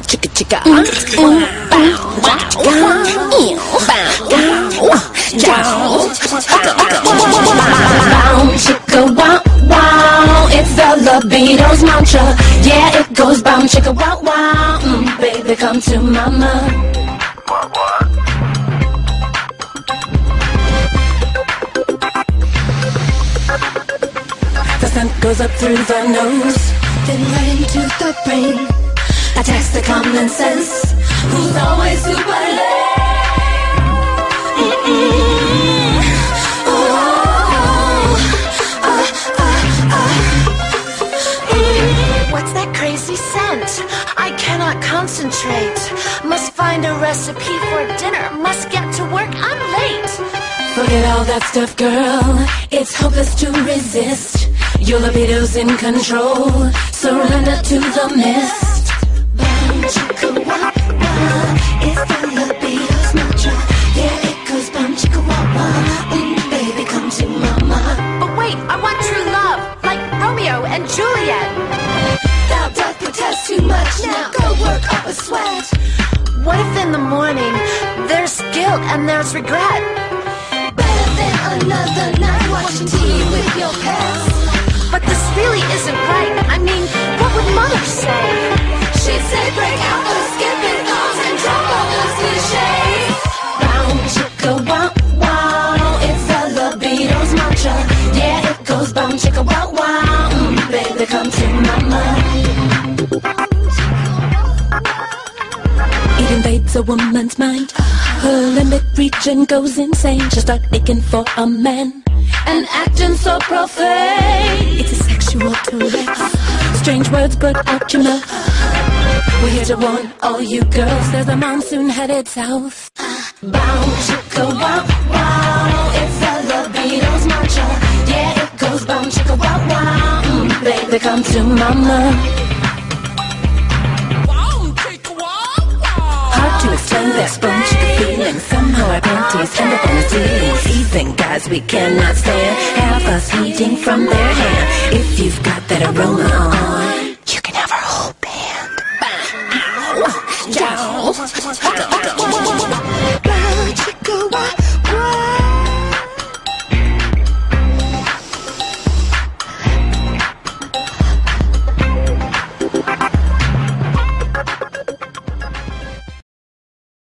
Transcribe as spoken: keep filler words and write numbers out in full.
chicka chicka, bow, wow, ew, bow, wow, bow, chicka wow wow. It's the libido's mantra. Yeah, it goes bow chicka wow wow. Mm, baby, come to mama. What what? The scent goes up through the nose, then right into the brain. Attacks the common sense. Who's always super lame? Mm-mm. Oh, uh, uh, uh. Mm. What's that crazy scent? I cannot concentrate. Must find a recipe for dinner. Must get to work, I'm late. Forget all that stuff, girl. It's hopeless to resist. Your libido's in control. Surrender to the mist. Bow, chicka, wah, wah. It's the libido's mantra. Yeah, it goes boom, chicka, wah, wah. Mm, baby, come to mama. But wait, I want true love, like Romeo and Juliet. Thou doth protest too much. Now go work up a sweat. What if in the morning there's guilt and there's regret? Better than another night watching T V with your pets. But this really isn't right. I mean, what would mother say? She'd say break out the skipping thongs and drop all those cliches. Bow, chicka, wow, wow. It's the libido's mantra. Yeah, it goes bow, chicka, wow, wow. Mm, baby, come to mama. It invades a woman's mind. Her limit region goes insane. She'll start aching for a man and acting so profane. It's a sexual Tourette's. Strange words, but out your mouth. We're here to warn all you girls. There's a monsoon headed south. Bow, chicka, wow, wow. It's the libido's mantra. Yeah, it goes bow, chicka, wow, wow. Mm, baby, come to mama. Hard to explain that sponge feeling. Somehow our panties end up on the ceiling. Seething guys we cannot stand. Have us heating from their hand. If you've got that aroma on, you can have our whole band. Bow, ow, down.